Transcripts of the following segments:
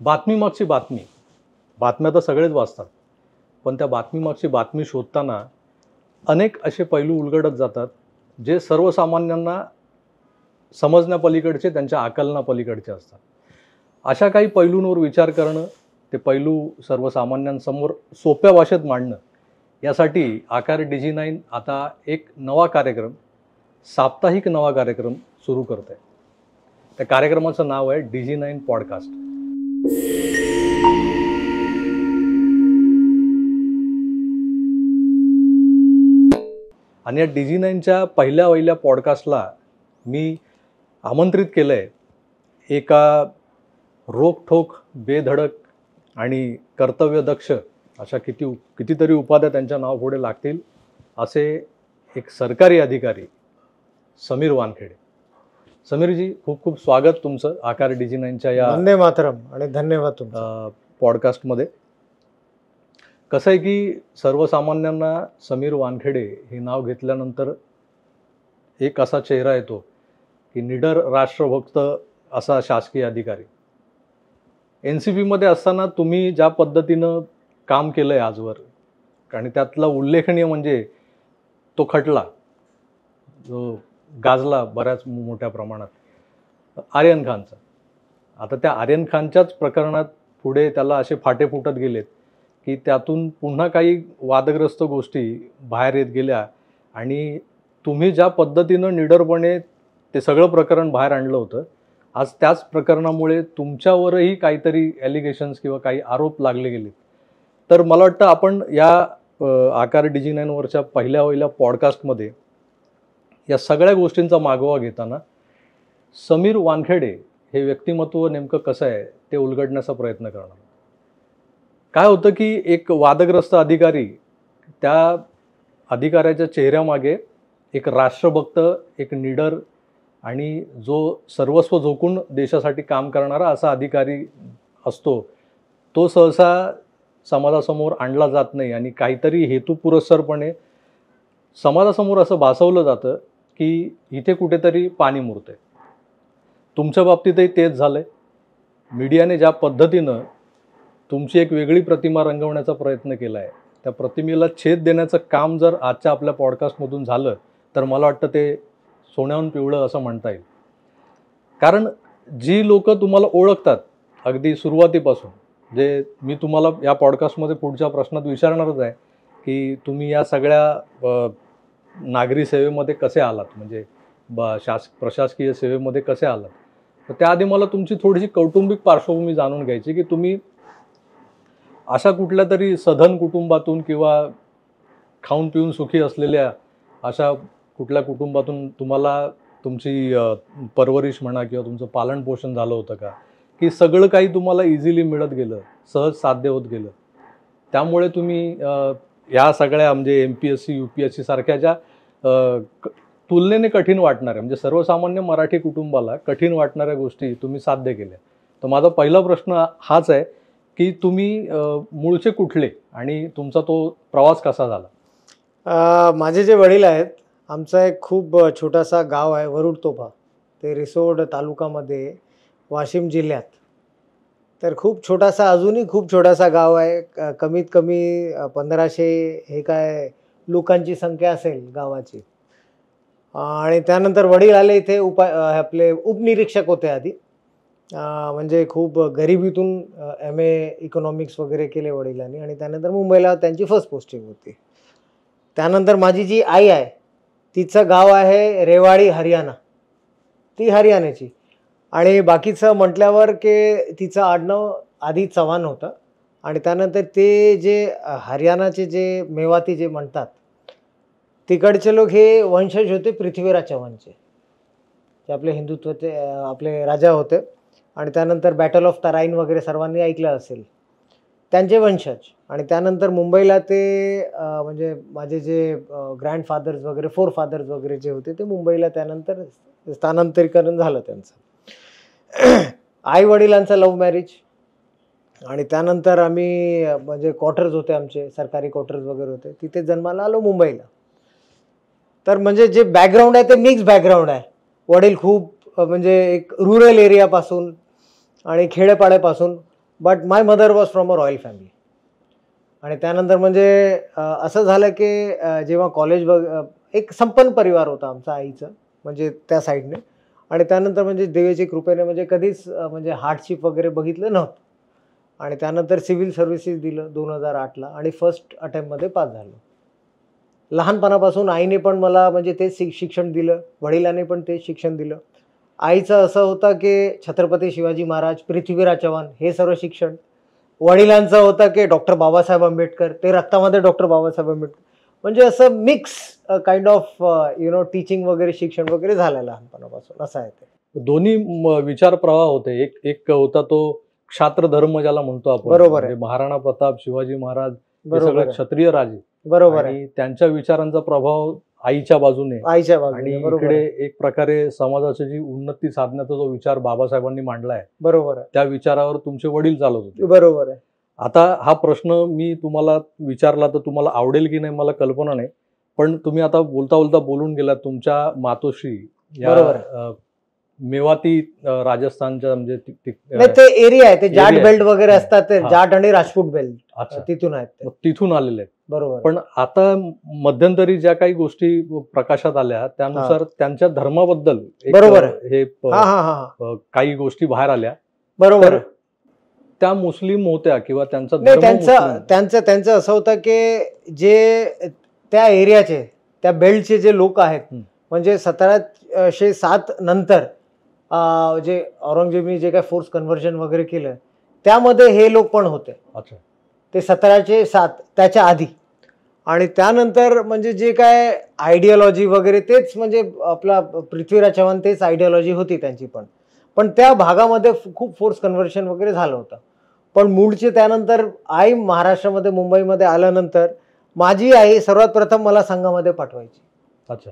बातमीमागची बातमी, बातम्या तर सगळेच वाचतात, पण त्या बातमीमागची बातमी शोधताना अनेक असे पैलू उलगडत जातात जे सर्वसामान्यांना समजण्यापलीकडचे, त्यांच्या आकलनापलीकडचे असतात. अशा काही पैलूंवर विचार करणं, ते पैलू सर्वसामान्यांसमोर सोप्या भाषेत मांडणं, यासाठी आकार DG9 आता एक नवा कार्यक्रम, साप्ताहिक नवा कार्यक्रम सुरू करत आहे. त्या कार्यक्रमाचं नाव आहे DG9 पॉडकास्ट. आणि या DG9च्या पहिल्या पॉडकास्टला मी आमंत्रित केलं आहे एका रोखठोक, बेधडक आणि कर्तव्यदक्ष अशा कितीतरी उपाध्या त्यांच्या नावापुढे लागतील असे एक सरकारी अधिकारी समीर वानखेडे. समीरजी, खूप खूप स्वागत तुमचं आकार DG9च्या या वंदे मातरम आणि धन्यवाद तुमचा पॉडकास्टमध्ये. कसं आहे की सर्वसामान्यांना समीर वानखेडे हे नाव घेतल्यानंतर एक असा चेहरा येतो की निडर राष्ट्रभक्त असा शासकीय अधिकारी. NCPमध्ये असताना तुम्ही ज्या पद्धतीनं काम केलं आहे आजवर, आणि त्यातला उल्लेखनीय म्हणजे तो खटला जो गाजला बऱ्याच मोठ्या प्रमाणात आर्यन खानचा. आता त्या आर्यन खानच्याच प्रकरणात पुढे त्याला असे फाटे फुटत गेलेत की त्यातून पुन्हा काही वादग्रस्त गोष्टी बाहेर येत गेल्या, आणि तुम्ही ज्या पद्धतीनं निडरपणे ते सगळं प्रकरण बाहेर आणलं होतं, आज त्याच प्रकरणामुळे तुमच्यावरही काहीतरी ॲलिगेशन्स किंवा काही आरोप लागले गेले. तर मला वाटतं आपण या आकार DG9वरच्या पहिल्या पॉडकास्टमध्ये या सगळ्या गोष्टींचा मागोवा घेताना समीर वानखेडे हे व्यक्तिमत्व नेमकं कसं आहे ते उलगडण्याचा प्रयत्न करणार. काय होतं की एक वादग्रस्त अधिकारी, त्या अधिकाऱ्याच्या चेहऱ्यामागे एक राष्ट्रभक्त, एक निडर आणि जो सर्वस्व झोकून देशासाठी काम करणारा असा अधिकारी असतो, तो सहसा समाजासमोर आणला जात नाही आणि काहीतरी हेतुपुरस्सरपणे समाजासमोर असं भासवलं जातं की इथे कुठेतरी पाणी मुरतंय. तुमच्या बाबतीतही तेच झालं आहे. मीडियाने ज्या पद्धतीनं तुमची एक वेगळी प्रतिमा रंगवण्याचा प्रयत्न केला आहे, त्या प्रतिमेला छेद देण्याचं काम जर आजच्या आपल्या पॉडकास्टमधून झालं तर मला वाटतं ते सोन्याहून पिवळं असं म्हणता येईल. कारण जी लोक तुम्हाला ओळखतात अगदी सुरुवातीपासून, जे मी तुम्हाला या पॉडकास्टमध्ये पुढच्या प्रश्नात विचारणारच आहे की तुम्ही या सगळ्या नागरी सेवेमध्ये कसे आलात, म्हणजे प्रशासकीय सेवेमध्ये कसे आलात. तर त्याआधी मला तुमची थोडीशी कौटुंबिक पार्श्वभूमी जाणून घ्यायची की तुम्ही अशा कुठल्या तरी सधन कुटुंबातून किंवा खाऊन पिऊन सुखी असलेल्या अशा कुठल्या कुटुंबातून तुम्हाला तुमची परवरिश म्हणा किंवा तुमचं पालनपोषण झालं होतं का, की सगळं काही तुम्हाला इझिली मिळत गेलं, सहज साध्य होत गेलं, त्यामुळे तुम्ही या सगळ्या म्हणजे MPSC UPSC सारख्या ज्या तुलनेने कठीण वाटणाऱ्या, म्हणजे सर्वसामान्य मराठी कुटुंबाला कठीण वाटणाऱ्या गोष्टी तुम्ही साध्य केल्या. तर माझा पहिला प्रश्न हाच आहे की तुम्ही मूळचे कुठले आणि तुमचा तो प्रवास कसा झाला. माझे जे वडील आहेत, आमचा एक खूप छोटासा गाव आहे वरुड तोफा, ते रिसोड तालुकामध्ये वाशिम जिल्ह्यात. तर खूप छोटासा, अजूनही खूप छोटासा गाव आहे. कमीत कमी 1500 हे काय लोकांची संख्या असेल गावाची. आणि त्यानंतर वडील आले इथे, आपले उपनिरीक्षक होते आधी, म्हणजे खूप गरिबीतून MA इकॉनॉमिक्स वगैरे केले वडिलांनी, आणि त्यानंतर मुंबईला त्यांची फर्स्ट पोस्टिंग होती. त्यानंतर माझी जी आई आहे तिचं गाव आहे रेवाडी, हरियाणा, ती हरियाणाची. आणि बाकीचं म्हटल्यावर की तिचं आडनाव आधी चव्हाण होतं, आणि त्यानंतर ते जे हरियाणाचे जे मेवाती जे म्हणतात तिकडचे लोक हे वंशज होते पृथ्वीराज चव्हाणचे, जे आपले हिंदुत्वाचे आपले राजा होते. आणि त्यानंतर बॅटल ऑफ तराईन वगैरे सर्वांनी ऐकलं असेल, त्यांचे वंशज. आणि त्यानंतर मुंबईला ते म्हणजे माझे जे ग्रँडफादर्स वगैरे, फोरफादर्स वगैरे जे होते ते मुंबईला त्यानंतर स्थानांतरीकरण झालं त्यांचं. आई वडिलांचं लव्ह मॅरेज. आणि त्यानंतर आम्ही म्हणजे क्वार्टर्स होते आमचे, सरकारी क्वार्टर्स वगैरे होते, तिथे जन्माला आलो मुंबईला. तर म्हणजे जे बॅकग्राऊंड आहे ते मिक्स बॅकग्राऊंड आहे. वडील खूप म्हणजे एक रुरल एरियापासून आणि खेडेपाड्यापासून but my mother was from a royal family. आणि त्यानंतर म्हणजे असं झालं की जेव्हा कॉलेज एक संपन्न परिवार होता आमचा आईचं, म्हणजे त्या साईडने. आणि त्यानंतर म्हणजे देवीची कृपेने म्हणजे कधीच म्हणजे हार्डशिप वगैरे बघितलं नव्हतं. आणि त्यानंतर सिव्हिल सर्व्हिसेस दिलं 2008ला आणि फर्स्ट अटेम्प्टमध्ये पास झालो. लहानपणापासून आईने पण मला म्हणजे तेच शिक्षण दिलं, वडिलांनी पण तेच शिक्षण दिलं. आईचं असं होतं की छत्रपती शिवाजी महाराज, पृथ्वीराज चव्हाण हे सर्व शिक्षण. वडिलांचं होतं की डॉक्टर बाबासाहेब आंबेडकर, ते रक्तामध्ये डॉक्टर बाबासाहेब आंबेडकर. म्हणजे असं मिक्स काइंड ऑफ टीचिंग वगैरे, शिक्षण वगैरे झालं लहानपणापासून, असं आहे ते. दोन्ही विचार प्रवाह होते. एक एक होता तो क्षात्र धर्म ज्याला म्हणतो आपण, बरोबर आहे. म्हणजे महाराणा प्रताप, शिवाजी महाराज हे बरोबर सगळे आहे. क्षत्रिय राजे. बरोबर आहे. आणि त्यांच्या विचारांचा प्रभाव आईच्या बाजूने आईच्या आणि बाजूने. बरोबर इकडे आहे. एक प्रकारे समाजाची जी उन्नती साधण्याचा जो विचार बाबासाहेबांनी मांडलाय, बरोबर आहे. त्या विचारावर तुमचे वडील चालत होते. बरोबर आहे. आता हा प्रश्न मी तुम्हाला विचारला तर तुम्हाला आवडेल की नाही मला कल्पना नाही, पण तुम्ही आता बोलता बोलता बोलून गेलात तुमच्या मातोश्री बरोबर या मेवाती राजस्थानच्या म्हणजे नाही, ते एरिया आहे, ते जाट area बेल्ट आहे. वगैरे असतात, ते हा. जाट आणि राजपूत बेल्ट अच्छा, तिथून आहेत ते. मग तिथून आलेले आहेत. बरोबर. पण आता मध्यंतरी ज्या काही गोष्टी प्रकाशात आल्या त्यानुसार त्यांच्या धर्माबद्दल बरोबर हे हा हा हा काही गोष्टी बाहेर आल्या. बरोबर तर आहे. त्या मुस्लिम होत्या किंवा त्यांचा नाही, धर्म मुस्लिम. त्यांचं असं होतं की जे त्या एरियाचे, त्या बेल्टचे जे लोक आहेत, म्हणजे 1707 नंतर जे औरंगजेबने जे काय फोर्स कन्व्हर्जन वगैरे केलं, त्यामध्ये हे लोक पण होते. अच्छा, ते 1707 त्याच्या आधी. आणि त्यानंतर म्हणजे जे काय आयडियोलॉजी वगैरे तेच, म्हणजे आपला पृथ्वीराज चव्हाण तेच आयडियोलॉजी होती त्यांची पण त्या भागामध्ये खूप फोर्स कन्व्हर्शन वगैरे झालं होतं. पण मूळचे त्यानंतर आई महाराष्ट्रामध्ये, मुंबईमध्ये आल्यानंतर माझी आई सर्वात प्रथम मला संघामध्ये पाठवायची. अच्छा.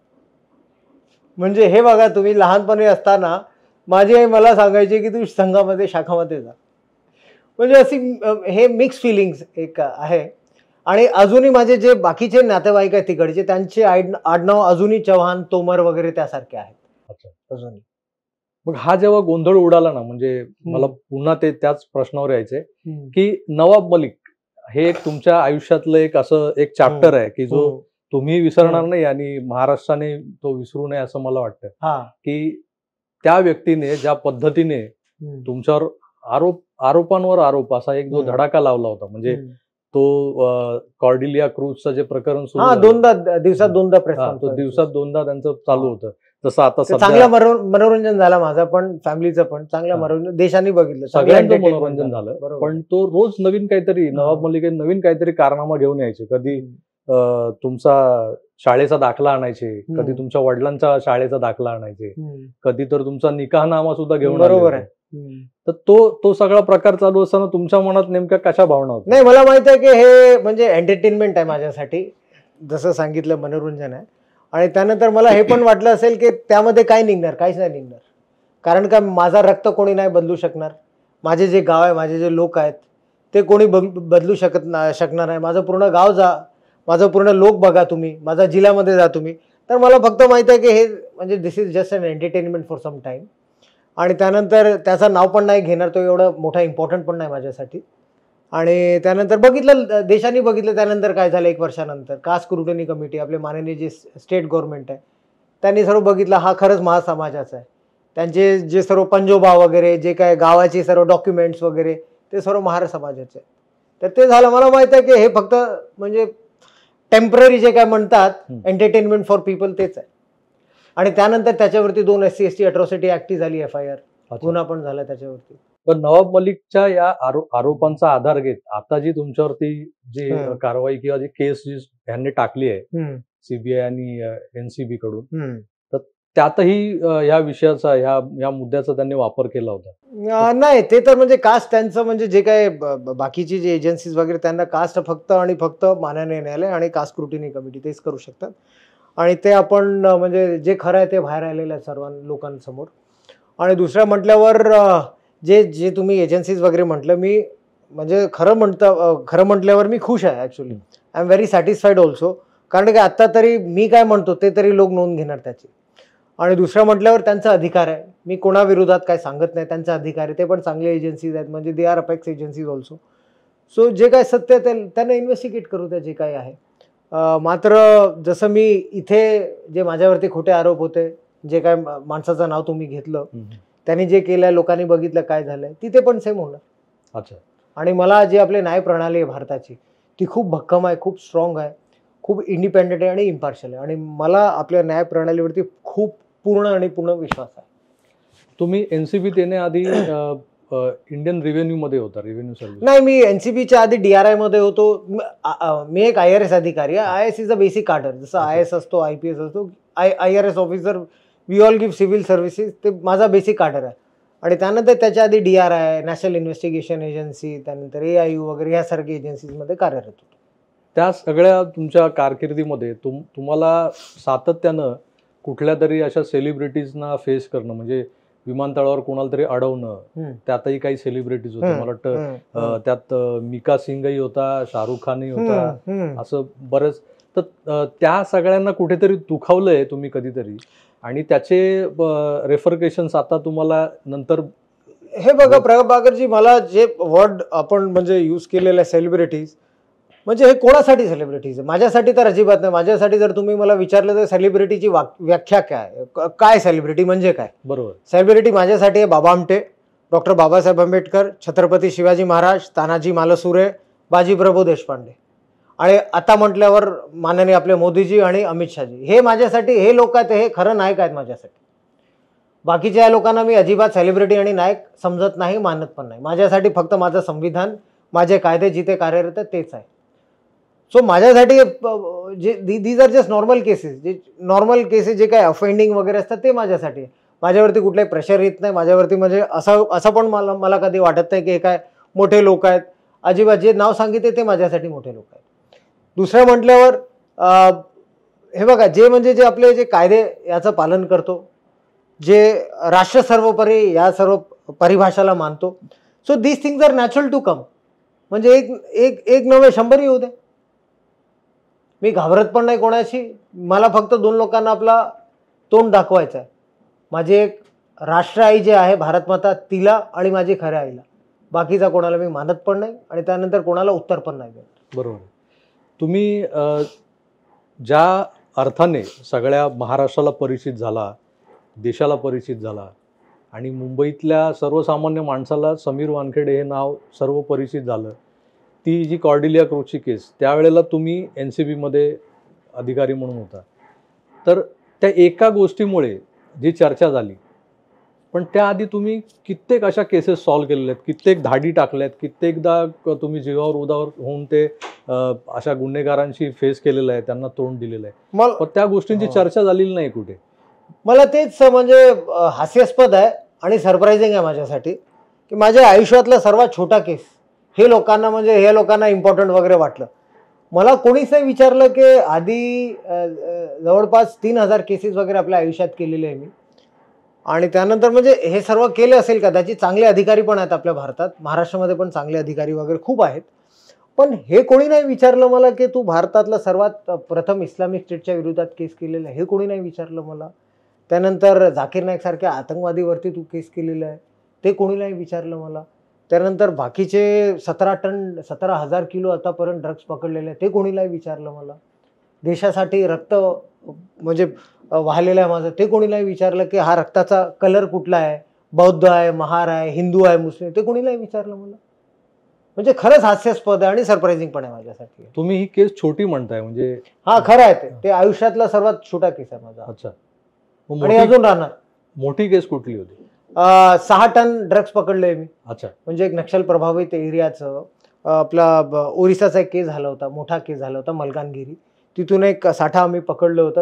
म्हणजे हे बघा तुम्ही, लहानपणी असताना माझी आई मला सांगायची की तू संघामध्ये, शाखामध्ये जा. म्हणजे अशी हे मिक्स फिलिंग्स एक आहे. आणि अजूनही माझे जे बाकीचे नातेवाईक आहेत तिकडचे, त्यांचे आडनाव अजूनही चव्हाण, तोमर वगैरे त्यासारखे आहेत. अच्छा. अजूनही. मग हा जेव्हा गोंधळ उडाला ना, म्हणजे मला पुन्हा त्याच प्रश्नावर यायचंय की नवाब मलिक हे एक तुमच्या आयुष्यातलं एक असं एक चॅप्टर आहे की जो तुम्ही विसरणार नाही आणि महाराष्ट्राने तो विसरू नये असं मला वाटतं. की त्या व्यक्तीने ज्या पद्धतीने तुमच्यावर आरोपांवर आरोप असा एक जो धडाका लावला होता, म्हणजे तो कॉर्डिलिया क्रूजचं जे प्रकरण सुरू झालं, दिवसात दोनदा प्रेस तो दिवसात दोनदा त्यांचं चालू होतं. तसं आता चांगलं मनोरंजन झालं माझं पण, फॅमिलीचं पण चांगलं मनोरंजन, देशाने बघितलं, सगळ्यांचं मनोरंजन झालं. पण तो रोज नवीन काहीतरी, नवाब मलिक नवीन काहीतरी कारनामा घेऊन यायचे. कधी तुमचा शाळेचा दाखला आणायचे, कधी तुमच्या वडिलांचा शाळेचा दाखला आणायचे, कधी तर तुमचा निकाहनामा सुद्धा घेऊन. बरोबर आहे. तर तो सगळा प्रकार चालू असताना तुमच्या मनात नेमक्या कशा भावना होत्या? नाही, मला माहित आहे की हे म्हणजे एंटरटेनमेंट आहे माझ्यासाठी, जसं सांगितलं मनोरंजन आहे. आणि त्यानंतर मला हे पण वाटलं असेल की त्यामध्ये काय निघणार, काहीच नाही निघणार. कारण का माझा रक्त कोणी नाही बदलू शकणार. माझे जे गाव आहे, माझे जे लोक आहेत ते कोणी बदलू शकणार नाही. माझं पूर्ण गाव जा, माझं पूर्ण लोक बघा तुम्ही, माझा जिल्ह्यामध्ये जा तुम्ही. तर मला फक्त माहिती आहे की हे म्हणजे this is just an entertainment for some time. आणि त्यानंतर त्याचं नाव पण नाही घेणार, तो एवढा मोठा इम्पॉर्टंट पण नाही माझ्यासाठी. आणि त्यानंतर बघितलं, देशाने बघितलं त्यानंतर काय झालं. 1 वर्षानंतर कास्ट स्क्रुटनी कमिटी, आपले माननीय जे स्टेट गव्हर्नमेंट आहे, त्यांनी सर्व बघितलं हा खरंच महासमाजाचा आहे. त्यांचे जे सर्व पंजोबा वगैरे, जे काय गावाचे सर्व डॉक्युमेंट्स वगैरे, ते सर्व महार समाजाचे. तर ते झालं. मला माहित आहे की हे फक्त म्हणजे टेम्पररी जे काय म्हणतात एंटरटेनमेंट फॉर पीपल तेच आहे. आणि त्यानंतर त्याच्यावरती 2 SC/ST अट्रॉसिटी ऍक्ट झाली, FIR गुन्हा पण झाला त्याच्यावरती. पण नवाब मलिकच्या या आरोपांचा आधार घेत आता जी तुमच्यावरती जी कारवाई किंवा जी केस जी यांनी टाकली आहे CBI आणि NCB कडून, तर त्यातही या विषयाचा, या मुद्द्याचा त्यांनी वापर केला होता? नाही, ते तर म्हणजे कास्ट त्यांचं, म्हणजे जे काय बाकीची जे एजन्सीज वगैरे, त्यांना कास्ट फक्त आणि फक्त माननीय न्यायालय आणि कास्ट स्क्रुटिनी कमिटी तेच करू शकतात. आणि ते आपण म्हणजे जे खरं आहे ते बाहेर आलेलं आहे सर्व लोकांसमोर. आणि दुसऱ्या म्हटल्यावर जे तुम्ही एजन्सीज वगैरे म्हटलं, मी म्हणजे खरं म्हटल्यावर मी खुश आहे actually. I am very satisfied also. कारण की आत्ता तरी मी काय म्हणतो ते तरी लोक नोंद घेणार त्याची. आणि दुसरं म्हटल्यावर त्यांचा अधिकार आहे, मी कोणाविरोधात काय सांगत नाही, त्यांचा अधिकार आहे, ते पण चांगले एजन्सीज आहेत, म्हणजे they are apex agencies also. So जे काय सत्य आहे त्यांना इन्व्हेस्टिगेट करू द्या जे काय आहे. मात्र जसं मी इथे जे माझ्यावरती खोटे आरोप होते, जे काय माणसाचं नाव तुम्ही घेतलं, त्यांनी जे केलंय, लोकांनी बघितलं काय झालंय, तिथे पण सेम होणार. अच्छा. आणि मला जी आपली न्याय प्रणाली आहे भारताची, ती खूप भक्कम आहे, खूप स्ट्रॉंग आहे, खूप इंडिपेंडेंट आहे आणि इम्पार्शियल आहे, आणि मला आपल्या न्याय प्रणालीवरती खूप पूर्ण विश्वास आहे. तुम्ही एनसीबीत येण्याआधी इंडियन रेव्हेन्यू मध्ये होता, रेव्हेन्यू सर्व्हिस? नाही, मी एनसीबीच्या आधी DRI मध्ये होतो. मी एक IRS अधिकारी आहे. IAS इज अ बेसिक कार्डर, जसं IAS असतो, IPS असतो, IRS officer, we all give civil services, ते माझा बेसिक कार्डर आहे. आणि त्यानंतर त्याच्या आधी DRI, नॅशनल इन्व्हेस्टिगेशन एजन्सी, त्यानंतर AIU वगैरे यासारख्या एजन्सीजमध्ये कार्यरत होतो. त्या सगळ्या तुमच्या कारकिर्दीमध्ये तुम्हाला सातत्यानं कुठल्या तरी अशा सेलिब्रिटीजना फेस करणं, म्हणजे विमानतळावर कोणाला तरी अडवणं, त्यातही काही सेलिब्रिटीज होते, मला वाटतं त्यात मिका सिंगही होता, शाहरुख खानही होता, असं बरंच. तर त्या सगळ्यांना कुठेतरी दुखावलंय तुम्ही कधीतरी, आणि त्याचे रेफरकेशन्स आता तुम्हाला नंतर. हे बघा प्रभाकरजी, मला जे वर्ड आपण म्हणजे यूज केलेलं आहे सेलिब्रिटीज, म्हणजे हे कोणासाठी सेलिब्रिटीज आहे? माझ्यासाठी तर अजिबात नाही. माझ्यासाठी जर तुम्ही मला विचारलं तर सेलिब्रिटीची व्याख्या काय सेलिब्रिटी म्हणजे काय? बरोबर, सेलिब्रिटी माझ्यासाठी आहे बाबा आमटे, डॉक्टर बाबासाहेब आंबेडकर, छत्रपती शिवाजी महाराज, तानाजी मालुसरे, बाजीप्रभू देशपांडे, आणि आता म्हटल्यावर माननीय आपले मोदीजी आणि अमित शहाजी. हे माझ्यासाठी, हे लोक आहेत, हे खरं नायक आहेत माझ्यासाठी. बाकीच्या या लोकांना मी अजिबात सेलिब्रिटी आणि नायक समजत नाही, मानत पण नाही. माझ्यासाठी फक्त माझं संविधान, माझे कायदे जिथे कार्यरत आहेत तेच आहे. सो माझ्यासाठी जे these are just normal cases, जे काय ऑफेंडिंग वगैरे असतात ते माझ्यासाठी. माझ्यावरती कुठलाही प्रेशर येत नाही माझ्यावरती, म्हणजे असं पण मला कधी वाटत नाही की हे काय मोठे लोक आहेत. अजिबात, जे नाव सांगितले ते माझ्यासाठी मोठे लोक आहेत. दुसरं म्हटल्यावर हे बघा, जे आपले जे कायदे याचं पालन करतो, जे राष्ट्र सर्वोपरी या सर्व परिभाषाला मानतो, so these things are natural to come. म्हणजे एक नव्हे 100 येऊ दे, मी घाबरत पण नाही कोणाशी. मला फक्त 2 लोकांना आपला तोंड दाखवायचं आहे, माझी एक राष्ट्र आई जे आहे भारतमाता, तिला, आणि माझी खऱ्या आईला. बाकीचा कोणाला मी मानत पण नाही, आणि त्यानंतर कोणाला उत्तर पण नाही देत. बरोबर. तुम्ही ज्या अर्थाने सगळ्या महाराष्ट्राला परिचित झाला, देशाला परिचित झाला, आणि मुंबईतल्या सर्वसामान्य माणसाला समीर वानखेडे हे नाव सर्व परिचित झालं, ती जी कॉर्डिलिया क्रूजची केस, त्यावेळेला तुम्ही NCBमध्ये अधिकारी म्हणून होता. तर त्या एका गोष्टीमुळे जी चर्चा झाली, पण त्याआधी तुम्ही कित्येक अशा केसेस सॉल्व्ह केलेल्या आहेत, कित्येक धाडी टाकल्यात, कित्येकदा तुम्ही जीवावर उदावर होऊन ते अशा गुन्हेगारांशी फेस केलेलं आहे, त्यांना तोंड दिलेलं आहे, पण त्या गोष्टींची चर्चा झालेली नाही कुठे. मला तेच म्हणजे हास्यास्पद आहे आणि सरप्रायझिंग आहे माझ्यासाठी की माझ्या आयुष्यातला सर्वात छोटा केस हे लोकांना इम्पॉर्टंट वगैरे वाटलं. मला कोणीच नाही विचारलं की आधी जवळपास 3000 केसेस वगैरे आपल्या आयुष्यात केलेले आहे मी, आणि त्यानंतर म्हणजे हे सर्व केले असेल कदाचित. चांगले अधिकारी पण आहेत आपल्या भारतात, महाराष्ट्रामध्ये पण चांगले अधिकारी वगैरे खूप आहेत, पण हे कोणी नाही विचारलं मला की तू भारतातला सर्वात प्रथम इस्लामिक स्टेटच्या विरोधात केस केलेलं आहे, हे कोणी नाही विचारलं मला. त्यानंतर झाकीर नाईक सारख्या आतंकवादीवरती तू केस केलेलं आहे, ते कोणी नाही विचारलं मला. त्यानंतर बाकीचे 17,000 किलो आतापर्यंत ड्रग्स पकडलेले आहे, ते कोणी नाही विचारलं मला. देशासाठी रक्त म्हणजे वाहलेलं आहे माझं, ते कोणी नाही विचारलं की हा रक्ताचा कलर कुठला आहे, बौद्ध आहे, महार आहे, हिंदू आहे, मुस्लिम, ते कोणी नाही विचारलं मला. म्हणजे खरंच हास्यास्पद आहे आणि सरप्रायझिंग पण आहे माझ्यासाठी. तुम्ही ही केस छोटी म्हणताय म्हणजे? हा, खरं आहे ते आयुष्यातला सर्वात छोटा केस आहे माझा. अच्छा, आणि अजून राहणार. मोठी केस कुठली होती? 6 टन ड्रग्स पकडले मी. अच्छा. म्हणजे एक नक्षल प्रभावित एरियाचं आपला ओरिसाचा एक केस झाला होता, मोठा केस झाला होता मलकानगिरी. तिथून एक साठा आम्ही पकडलं होतं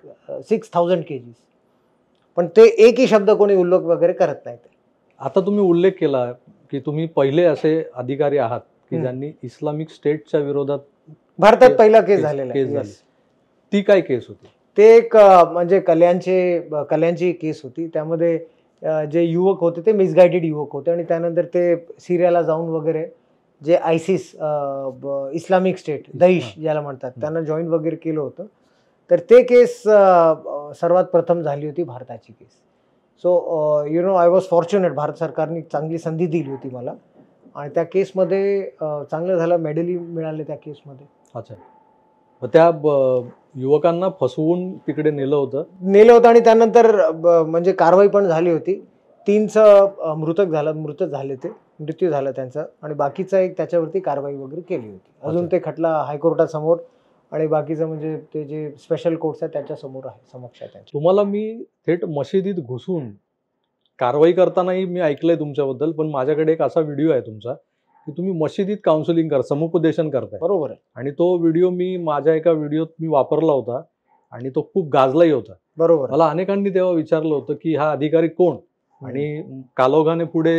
6,000 kgs. पण ते एकही शब्द कोणी उल्लेख वगैरे करत नाही. आता तुम्ही उल्लेख केला की तुम्ही पहिले असे अधिकारी आहात की ज्यांनी इस्लामिक स्टेटच्या विरोधात भारतात पहिला केस झालेला आहे. ती काय केस होती? ते एक म्हणजे कल्यांची केस होती. त्यामध्ये जे युवक होते ते मिसगायडेड युवक होते, आणि त्यानंतर ते सिरियाला जाऊन वगैरे जे ISIS इस्लामिक स्टेट दहिश ज्याला म्हणतात त्यांना जॉईन वगैरे केलं होतं. तर ते केस सर्वात प्रथम झाली होती भारताची case. So you know I was fortunate. Bharat सरकारने चांगली संधी दिली होती मला आणि त्या केसमध्ये चांगलं झालं, मेडलही मिळाले त्या केसमध्ये. अच्छा. मग त्या युवकांना फसवून तिकडे नेलं होतं आणि त्यानंतर म्हणजे कारवाई पण झाली होती. 3चं मृत झाले, ते मृत्यू झाला त्यांचा, आणि बाकीचा एक त्याच्यावरती कारवाई वगैरे केली होती. अजून ते खटला हायकोर्टासमोर आणि बाकीचं म्हणजे ते जे स्पेशल कोर्ट्स आहेत त्याच्या समोर आहे, समक्ष आहे त्यांच्या. तुम्हाला मी थेट मशिदीत घुसून कारवाई करतानाही मी ऐकलंय तुमच्याबद्दल, पण माझ्याकडे एक असा व्हिडिओ आहे तुमचा की तुम्ही मशिदीत काउन्सिलिंग समुपदेशन करताय. बरोबर आहे. आणि तो व्हिडिओ मी माझ्या एका व्हिडिओत मी वापरला होता आणि तो खूप गाजलाही होता. बरोबर. मला अनेकांनी तेव्हा विचारलं होतं की हा अधिकारी कोण, आणि कालोखाने पुढे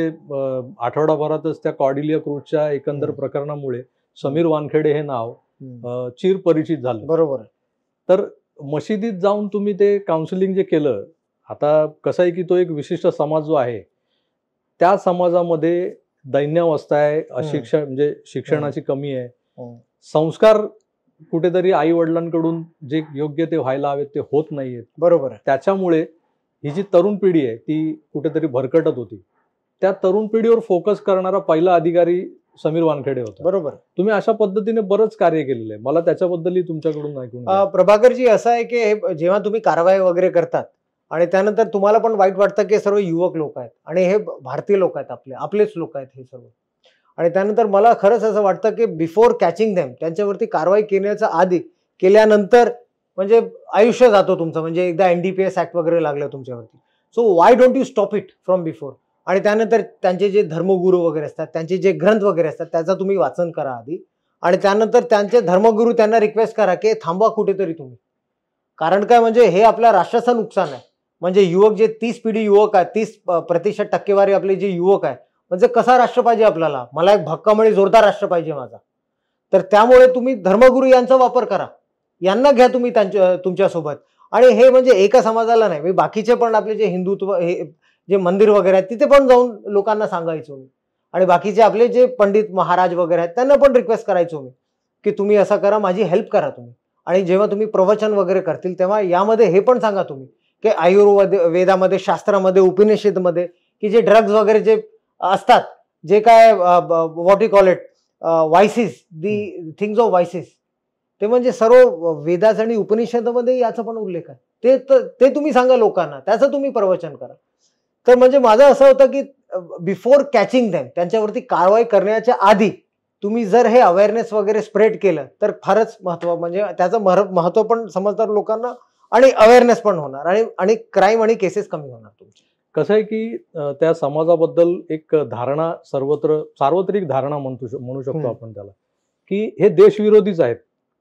आठवडाभरातच त्या कॉर्डिलिया क्रूजच्या एकंदर प्रकरणामुळे समीर वानखेडे हे नाव चिरपरिचित झालं. बरोबर. तर मशिदीत जाऊन तुम्ही ते काउन्सिलिंग जे केलं, आता कसं आहे की तो एक विशिष्ट समाज जो आहे त्या समाजामध्ये दैन्यावस्था आहे, अशिक्षण म्हणजे शिक्षणाची कमी आहे, संस्कार कुठेतरी आई वडिलांकडून जे योग्य ते व्हायला हवेत ते होत नाहीयेत. बरोबर. त्याच्यामुळे ही जी तरुण पिढी आहे ती कुठेतरी भरकटत होती. त्या तरुण पिढीवर फोकस करणारा पहिला अधिकारी समीर वानखेडे होता. बरोबर. तुम्ही अशा पद्धतीने बरंच कार्य केलेलं आहे. मला त्याच्याबद्दलही तुमच्याकडून ऐकून प्रभाकरजी, असं आहे की जेव्हा तुम्ही कारवाई वगैरे करतात आणि त्यानंतर तुम्हाला पण वाईट वाटतं की सर्व युवक लोक आहेत आणि हे भारतीय लोक आहेत, आपलेच लोक आहेत हे सर्व, आणि त्यानंतर मला खरंच असं वाटतं की बिफोर कॅचिंग देम, त्यांच्यावरती कारवाई करण्याच्या आधी, केल्यानंतर म्हणजे आयुष्य जातो तुमचं, म्हणजे एकदा NDPS ऍक्ट वगैरे लागलं तुमच्यावरती. So why don't you stop it from before. आणि त्यानंतर त्यांचे जे धर्मगुरू वगैरे असतात, त्यांचे जे ग्रंथ वगैरे असतात त्याचं तुम्ही वाचन करा आधी, आणि त्यानंतर त्यांचे धर्मगुरू त्यांना रिक्वेस्ट करा की थांबवा कुठेतरी तुम्ही. कारण काय, म्हणजे हे आपल्या राष्ट्राचं नुकसान आहे. म्हणजे युवक जे 30 पिढी युवक आहेत, 30% टक्केवारी आपले जे युवक आहे, म्हणजे कसा राष्ट्र पाहिजे आपल्याला? मला एक भक्कमळी जोरदार राष्ट्र पाहिजे माझा. तर त्यामुळे तुम्ही धर्मगुरू यांचा वापर करा, यांना घ्या तुम्ही तुमच्यासोबत. आणि हे म्हणजे एका समाजाला नाही, मी बाकीचे पण आपले जे हिंदुत्व हे जे मंदिर वगैरे आहेत तिथे पण जाऊन लोकांना सांगायचो मी, आणि बाकीचे आपले जे पंडित महाराज वगैरे आहेत त्यांना पण रिक्वेस्ट करायचो मी की तुम्ही असं करा, माझी हेल्प करा तुम्ही. आणि जेव्हा तुम्ही प्रवचन वगैरे करतील तेव्हा यामध्ये हे पण सांगा तुम्ही की आयुर्वेद वेदामध्ये, शास्त्रामध्ये, उपनिषदमध्ये की जे ड्रग्ज वगैरे जे असतात, जे काय what you call it vices, the things of vices, ते म्हणजे सर्व वेदास आणि उपनिषदामध्ये याचा पण उल्लेख आहे. ते तुम्ही सांगा लोकांना, त्याचं तुम्ही प्रवचन करा. तर म्हणजे माझं असं होतं की बिफोर कॅचिंग देम, त्यांच्यावरती कारवाई करण्याच्या आधी तुम्ही जर हे अवेअरनेस वगैरे स्प्रेड केलं तर फारच महत्व, म्हणजे त्याचं महत्व पण समजणार लोकांना आणि अवेअरनेस पण होणार आणि क्राईम आणि केसेस कमी होणार तुमची. कसं आहे की त्या समाजाबद्दल एक धारणा सार्वत्रिक धारणा म्हणू शकतो आपण त्याला, की हे देशविरोधीच आहेत.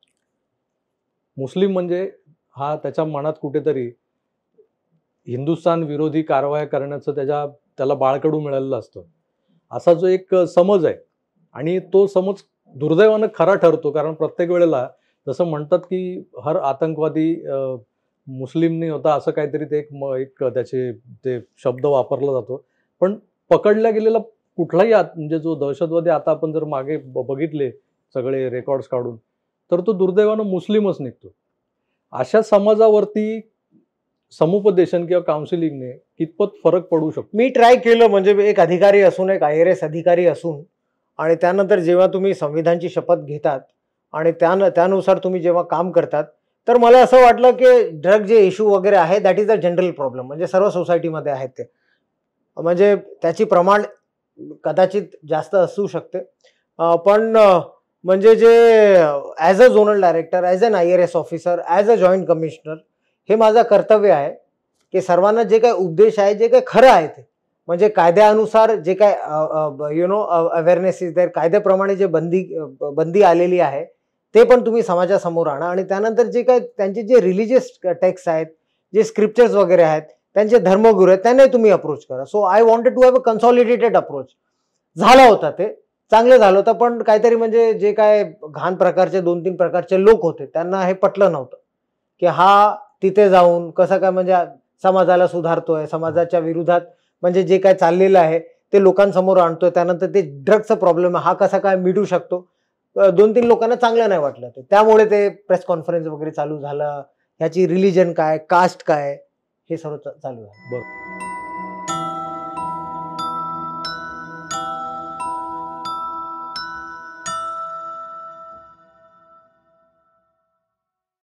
मुस्लिम म्हणजे हा त्याच्या मनात कुठेतरी हिंदुस्थान विरोधी कारवाया करण्याचं त्याला बाळकडू मिळालेलं असतं, असा जो एक समज आहे. आणि तो समज दुर्दैवानं खरा ठरतो, कारण प्रत्येक वेळेला जसं म्हणतात की हर आतंकवादी मुस्लिम नाही होता, असं काहीतरी ते एक त्याचे ते शब्द वापरला जातो. पण पकडला गेलेला कुठलाही म्हणजे जो दहशतवादी, आता आपण जर मागे बघितले सगळे रेकॉर्ड्स काढून, तर तो दुर्दैवानं मुस्लिमच निघतो. अशा समाजावरती समुपदेशन किंवा काउन्सिलिंगने कितपत फरक पडू शकतो? मी ट्राय केलं, म्हणजे एक अधिकारी असून, एक IRS अधिकारी असून, आणि त्यानंतर जेव्हा तुम्ही संविधानची शपथ घेतात आणि त्यानुसार तुम्ही जेव्हा काम करतात, तर मला असं वाटलं की ड्रग जे इश्यू वगैरे आहे that is a general problem, म्हणजे सर्व सोसायटीमध्ये आहेत ते, म्हणजे त्याची प्रमाण कदाचित जास्त असू शकते, पण म्हणजे जे as a zonal director, as an IRS officer, as a joint commissioner, हे माझं कर्तव्य आहे की सर्वांना जे काही उपदेश आहे, जे काही खरं आहे ते, म्हणजे कायद्यानुसार जे काय अवेअरनेस इज देअर, कायद्याप्रमाणे जे बंदी आलेली आहे ते पण तुम्ही समाजासमोर आणा. आणि त्यानंतर जे काय त्यांचे जे रिलिजियस टेक्स्ट आहेत, जे स्क्रिप्चर्स वगैरे आहेत, त्यांचे धर्मगुरू आहेत, त्यांनाही तुम्ही अप्रोच करा. So I wanted to have a consolidated approach. झाला होता, ते चांगलं झालं होतं, पण काहीतरी म्हणजे जे काय घाण प्रकारचे 2-3 प्रकारचे लोक होते त्यांना हे पटलं नव्हतं की हा तिथे जाऊन कसं काय म्हणजे समाजाला सुधारतोय, समाजाच्या विरोधात म्हणजे जे काय चाललेलं आहे ते लोकांसमोर आणतोय, त्यानंतर ते ड्रग्सचा प्रॉब्लेम हा कसा काय मिटू शकतो. 2-3 लोकांना चांगलं नाही वाटलं ते, त्यामुळे ते प्रेस कॉन्फरन्स वगैरे चालू झालं, ह्याची रिलिजन काय, कास्ट काय, हे सर्व चालू आहे. बरं.